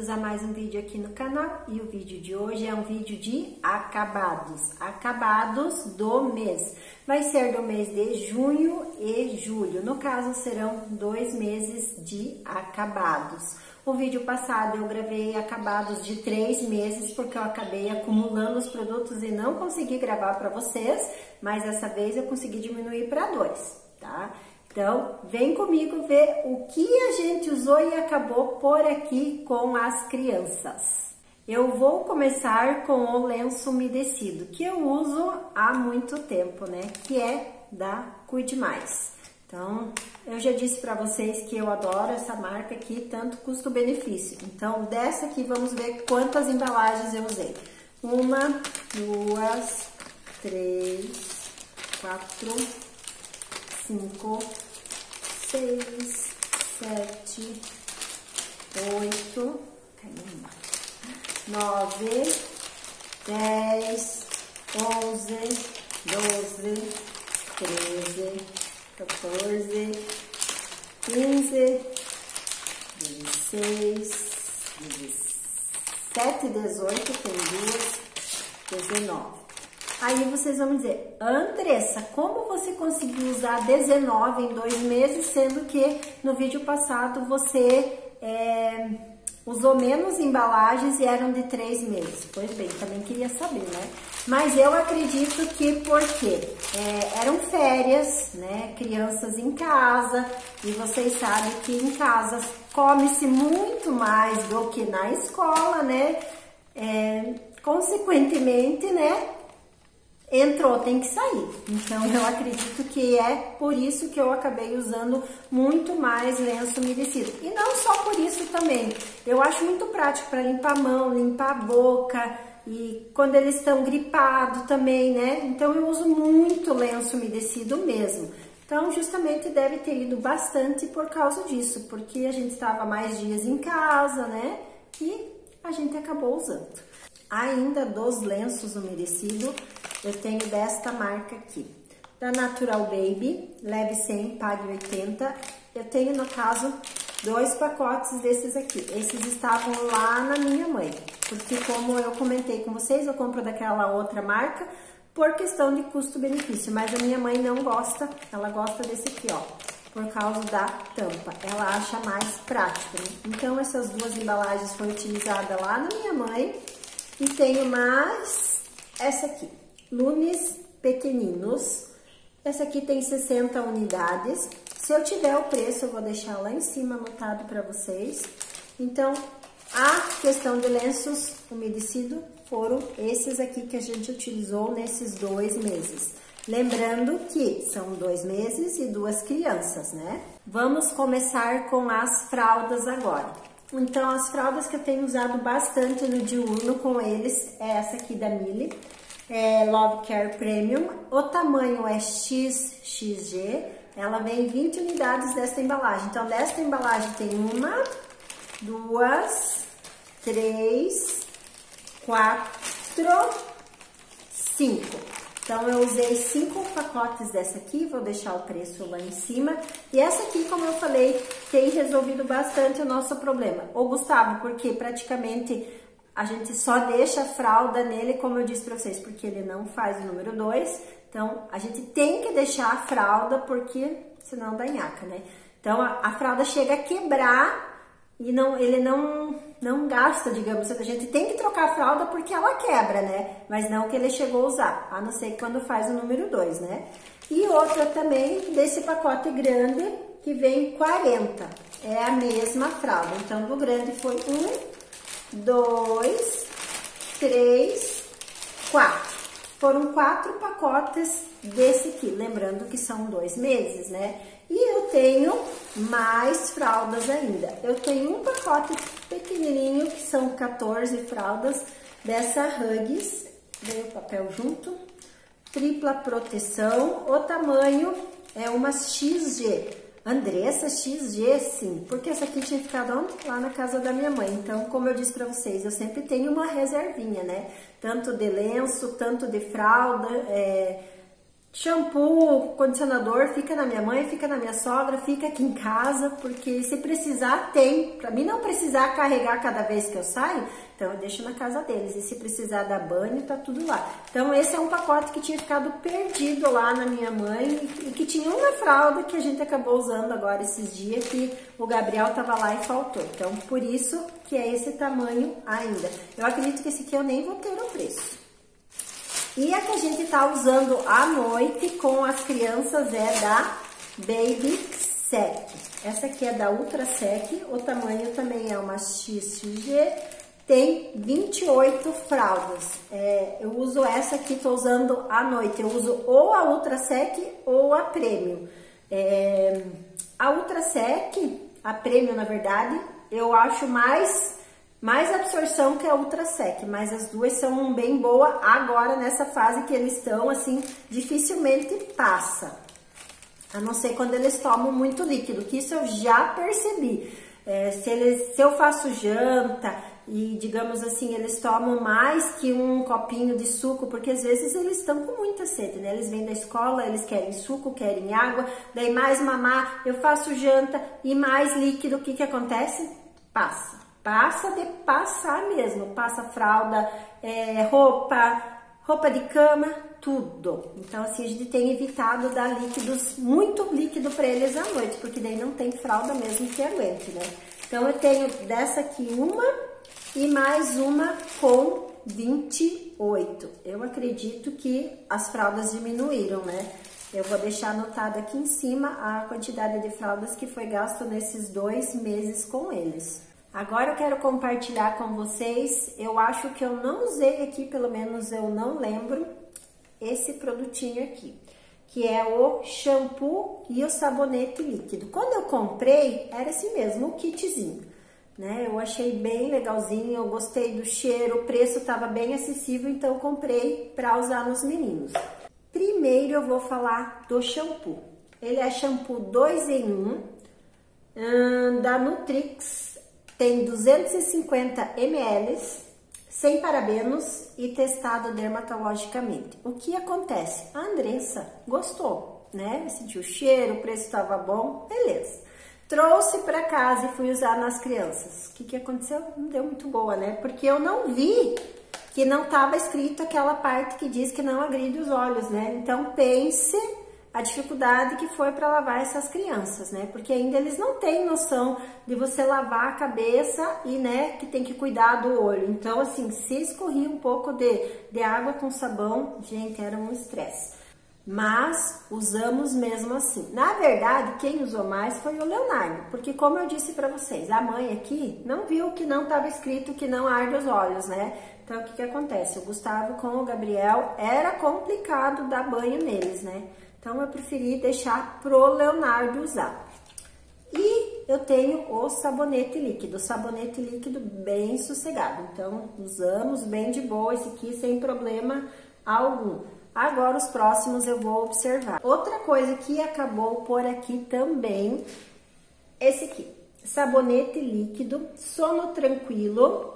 bem-vindos a mais um vídeo aqui no canal. E o vídeo de hoje é um vídeo de acabados do mês. Vai ser do mês de junho e julho, no caso serão 2 meses de acabados. O vídeo passado eu gravei acabados de 3 meses porque eu acabei acumulando os produtos e não consegui gravar para vocês, mas dessa vez eu consegui diminuir para 2, tá? Então, vem comigo ver o que a gente usou e acabou por aqui com as crianças. Eu vou começar com o lenço umedecido, que eu uso há muito tempo, né? Que é da Cuide Mais. Então, eu já disse para vocês que eu adoro essa marca aqui, tanto custo-benefício. Então, dessa aqui, vamos ver quantas embalagens eu usei. 1, 2, 3, 4, 5, 6, 7, 8, 9, 10, 11, 12, 13, 14, 15, 16, 17, 18, tem 2, 19. Aí vocês vão dizer, Andressa, como você conseguiu usar 19 em 2 meses, sendo que no vídeo passado você usou menos embalagens e eram de 3 meses? Pois bem, também queria saber, né? Mas eu acredito que porque eram férias, né? Crianças em casa, e vocês sabem que em casa come-se muito mais do que na escola, né? Consequentemente, né? Entrou, tem que sair. Então, eu acredito que é por isso que eu acabei usando muito mais lenço umedecido. E não só por isso também. Eu acho muito prático para limpar a mão, limpar a boca e quando eles estão gripados também, né? Então, eu uso muito lenço umedecido mesmo. Então, justamente deve ter ido bastante por causa disso, porque a gente estava mais dias em casa, né? E a gente acabou usando. Ainda dos lenços umedecidos, eu tenho desta marca aqui, da Natural Baby, leve 100, pague 80. Eu tenho, no caso, 2 pacotes desses aqui. Esses estavam lá na minha mãe, porque como eu comentei com vocês, eu compro daquela outra marca por questão de custo-benefício, mas a minha mãe não gosta, ela gosta desse aqui, ó, por causa da tampa. Ela acha mais prático, né? Então, essas 2 embalagens foram utilizadas lá na minha mãe. E tenho mais essa aqui, Lunes pequeninos. Essa aqui tem 60 unidades. Se eu tiver o preço, eu vou deixar lá em cima anotado para vocês. Então, a questão de lenços umedecidos foram esses aqui que a gente utilizou nesses 2 meses. Lembrando que são 2 meses e 2 crianças, né? Vamos começar com as fraldas agora. Então, as fraldas que eu tenho usado bastante no diurno com eles é essa aqui da Mili, Love Care Premium. O tamanho é XXG, ela vem 20 unidades desta embalagem. Então, desta embalagem tem 1, 2, 3, 4, 5. Então, eu usei 5 pacotes dessa aqui, vou deixar o preço lá em cima. E essa aqui, como eu falei, tem resolvido bastante o nosso problema. O Gustavo, porque praticamente a gente só deixa a fralda nele, como eu disse pra vocês, porque ele não faz o número 2. Então, a gente tem que deixar a fralda, porque senão dá nhaca, né? Então, a fralda chega a quebrar e ele não gasta, digamos, a gente tem que trocar a fralda porque ela quebra, né? Mas não que ele chegou a usar, a não ser quando faz o número 2, né? E outra também desse pacote grande que vem 40, é a mesma fralda. Então, do grande foi 1, 2, 3, 4. Foram 4 pacotes desse aqui, lembrando que são 2 meses, né? E eu tenho mais fraldas ainda. Eu tenho um pacote pequenininho, que são 14 fraldas dessa Huggies. Veio o papel junto. Tripla proteção. O tamanho é uma XG. Andressa, XG, sim. Porque essa aqui tinha ficado onde? Lá na casa da minha mãe. Então, como eu disse pra vocês, eu sempre tenho uma reservinha, né? Tanto de lenço, tanto de fralda, Shampoo, condicionador, fica na minha mãe, fica na minha sogra, fica aqui em casa, porque se precisar tem. Pra mim não precisar carregar cada vez que eu saio, então eu deixo na casa deles. E se precisar dar banho, tá tudo lá. Então esse é um pacote que tinha ficado perdido lá na minha mãe e que tinha uma fralda que a gente acabou usando agora esses dias, que o Gabriel tava lá e faltou. Então por isso que é esse tamanho ainda. Eu acredito que esse aqui eu nem vou ter o preço. E a que a gente tá usando à noite com as crianças é da Baby Sec. Essa aqui é da Ultra Sec, o tamanho também é uma XXG, tem 28 fraldas. Eu uso essa aqui, tô usando à noite, eu uso ou a Ultra Sec ou a Premium. A Ultra Sec, a Premium na verdade, eu acho mais absorção que a Ultra Sec, mas as duas são bem boas agora nessa fase que eles estão, assim, dificilmente passa. A não ser quando eles tomam muito líquido, que isso eu já percebi. Se eu faço janta e, digamos assim, eles tomam mais que um copinho de suco, porque às vezes eles estão com muita sede, né? Eles vêm da escola, eles querem suco, querem água, daí mais mamar, eu faço janta e mais líquido, o que que acontece? Passa. Passa de passar mesmo, passa fralda, roupa de cama, tudo. Então assim, a gente tem evitado dar líquidos, muito líquido para eles à noite, porque daí não tem fralda mesmo que aguente, né? Então eu tenho dessa aqui uma e mais uma com 28. Eu acredito que as fraldas diminuíram, né? Eu vou deixar anotado aqui em cima a quantidade de fraldas que foi gasto nesses 2 meses com eles. Agora eu quero compartilhar com vocês, eu acho que eu não usei aqui, pelo menos eu não lembro, esse produtinho aqui, que é o shampoo e o sabonete líquido. Quando eu comprei, era esse mesmo, o kitzinho, né? Eu achei bem legalzinho, eu gostei do cheiro, o preço estava bem acessível, então eu comprei para usar nos meninos. Primeiro eu vou falar do shampoo. Ele é shampoo 2 em 1, da Nutrix. Tem 250 ml, sem parabenos e testado dermatologicamente. O que acontece? A Andressa gostou, né? Sentiu o cheiro, o preço estava bom, beleza. Trouxe para casa e fui usar nas crianças. O que que aconteceu? Não deu muito boa, né? Porque eu não vi que não estava escrito aquela parte que diz que não agride os olhos, né? Então pense a dificuldade que foi para lavar essas crianças, né? Porque ainda eles não têm noção de você lavar a cabeça e, né, que tem que cuidar do olho. Então, assim, se escorria um pouco de água com sabão, gente, era um estresse. Mas usamos mesmo assim. Na verdade, quem usou mais foi o Leonardo, porque como eu disse para vocês, a mãe aqui não viu que não estava escrito que não arde os olhos, né? Então, o que que acontece? O Gustavo com o Gabriel era complicado dar banho neles, né? Então, eu preferi deixar pro Leonardo usar. E eu tenho o sabonete líquido. O sabonete líquido bem sossegado. Então, usamos bem de boa esse aqui, sem problema algum. Agora, os próximos eu vou observar. Outra coisa que acabou por aqui também, esse aqui. Sabonete líquido, sono tranquilo,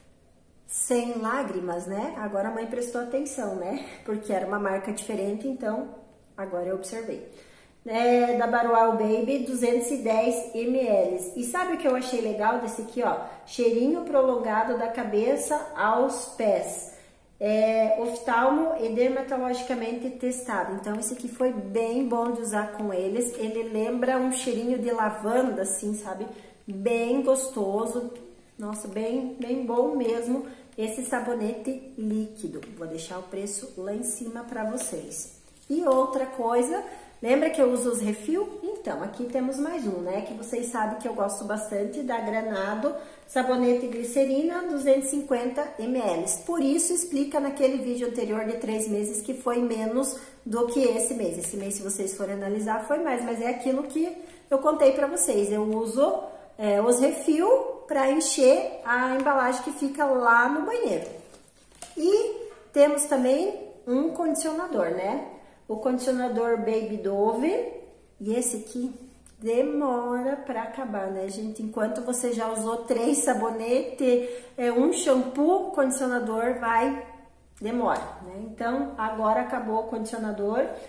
sem lágrimas, né? Agora a mãe prestou atenção, né? Porque era uma marca diferente, então... Agora eu observei. Da Barual Baby, 210 ml. E sabe o que eu achei legal desse aqui, ó? Cheirinho prolongado da cabeça aos pés. Oftalmo e dermatologicamente testado. Então, esse aqui foi bem bom de usar com eles. Ele lembra um cheirinho de lavanda, assim, sabe? Bem gostoso. Nossa, bem bom mesmo esse sabonete líquido. Vou deixar o preço lá em cima para vocês. E outra coisa, lembra que eu uso os refil? Então, aqui temos mais um, né? Que vocês sabem que eu gosto bastante, da Granado, sabonete glicerina, 250 ml. Por isso, explica naquele vídeo anterior de 3 meses que foi menos do que esse mês. Esse mês, se vocês forem analisar, foi mais, mas é aquilo que eu contei pra vocês. Eu uso os refil para encher a embalagem que fica lá no banheiro. E temos também um condicionador, né? O condicionador Baby Dove, e esse aqui demora para acabar, né, gente? Enquanto você já usou 3 sabonetes, um shampoo, condicionador demora, né? Então, agora acabou o condicionador.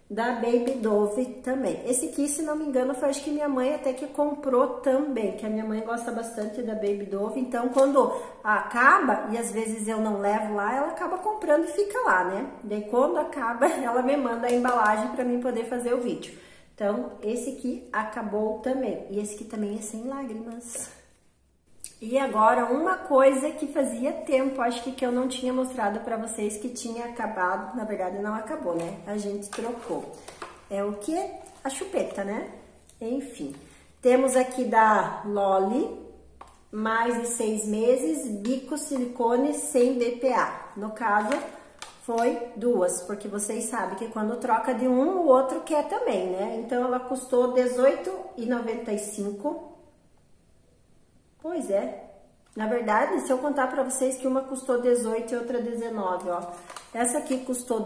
da Baby Dove também. Esse aqui, se não me engano, foi acho que minha mãe até que comprou também, que a minha mãe gosta bastante da Baby Dove, então quando acaba, e às vezes eu não levo lá, ela acaba comprando e fica lá, né? Daí quando acaba, ela me manda a embalagem para mim poder fazer o vídeo. Então, esse aqui acabou também, e esse aqui também é sem lágrimas. E agora, uma coisa que fazia tempo, acho que eu não tinha mostrado pra vocês, que tinha acabado, na verdade não acabou, né? A gente trocou. É o que? A chupeta, né? Enfim. Temos aqui da Loli, mais de 6 meses, bico silicone sem BPA. No caso, foi 2, porque vocês sabem que quando troca de um, o outro quer também, né? Então, ela custou R$18,95. Pois é. Na verdade, se eu contar pra vocês que uma custou 18 e outra 19, ó. Essa aqui custou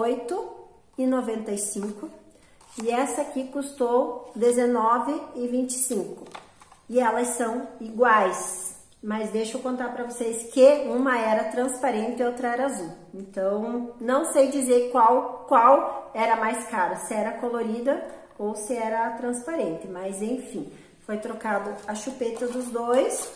R$18,95 e essa aqui custou R$19,25. E elas são iguais. Mas deixa eu contar pra vocês que uma era transparente e outra era azul. Então, não sei dizer qual era mais cara, se era colorida ou se era transparente. Mas, enfim, foi trocado a chupeta dos dois.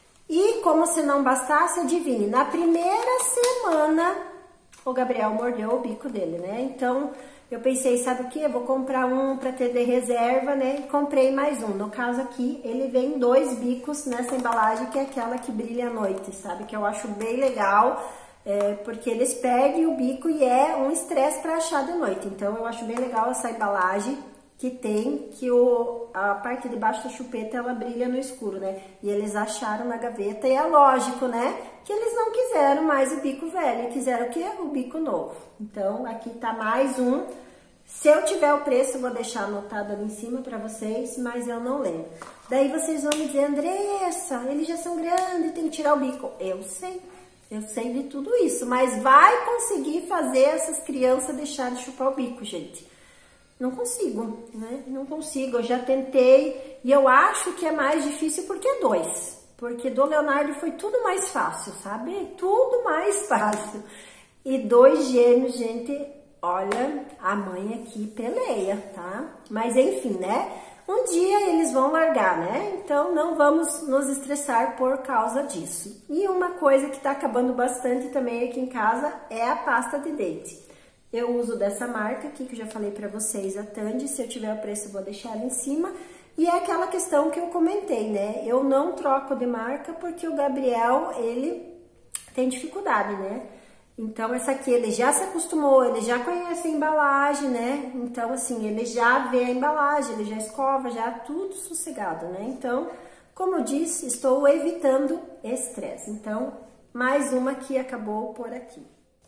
E como se não bastasse, adivinhe, na primeira semana o Gabriel mordeu o bico dele, né? Então, eu pensei, sabe o que? Eu vou comprar um para ter de reserva, né? E comprei mais um. No caso aqui, ele vem 2 bicos nessa embalagem, que é aquela que brilha à noite, sabe? Que eu acho bem legal, porque eles perdem o bico e é um estresse para achar de noite. Então, eu acho bem legal essa embalagem que tem, que a parte de baixo da chupeta, ela brilha no escuro, né? E eles acharam na gaveta, e é lógico, né? Que eles não quiseram mais o bico velho, quiseram o quê? O bico novo. Então, aqui tá mais um. Se eu tiver o preço, eu vou deixar anotado ali em cima pra vocês, mas eu não lembro. Daí vocês vão me dizer, Andressa, eles já são grandes, tem que tirar o bico. Eu sei de tudo isso, mas vai conseguir fazer essas crianças deixarem de chupar o bico, gente. Não consigo, né? Não consigo, eu já tentei e eu acho que é mais difícil porque é 2. Porque do Leonardo foi tudo mais fácil, sabe? Tudo mais fácil. E 2 gêmeos, gente, olha, a mãe aqui peleia, tá? Mas enfim, né? Um dia eles vão largar, né? Então não vamos nos estressar por causa disso. E uma coisa que tá acabando bastante também aqui em casa é a pasta de dente. Eu uso dessa marca aqui, que eu já falei pra vocês, a Tandy. Se eu tiver o preço, eu vou deixar ela em cima. E é aquela questão que eu comentei, né? Eu não troco de marca porque o Gabriel, ele tem dificuldade, né? Então, essa aqui, ele já se acostumou, ele já conhece a embalagem, né? Então, assim, ele já vê a embalagem, ele já escova, já tudo sossegado, né? Então, como eu disse, estou evitando estresse. Então, mais uma que acabou por aqui.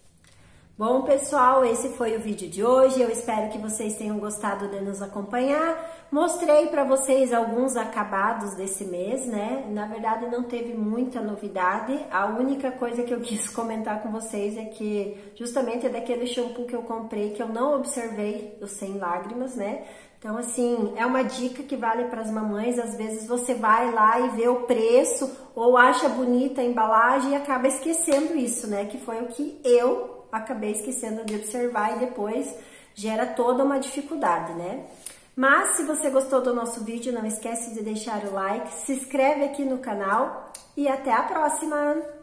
Bom, pessoal, esse foi o vídeo de hoje. Eu espero que vocês tenham gostado de nos acompanhar. Mostrei para vocês alguns acabados desse mês, né? Na verdade, não teve muita novidade. A única coisa que eu quis comentar com vocês é que justamente é daquele shampoo que eu comprei que eu não observei os sem lágrimas, né? Então, assim, é uma dica que vale para as mamães. Às vezes você vai lá e vê o preço ou acha bonita a embalagem e acaba esquecendo isso, né? Que foi o que eu acabei esquecendo de observar e depois gera toda uma dificuldade, né? Mas se você gostou do nosso vídeo, não esquece de deixar o like, se inscreve aqui no canal e até a próxima!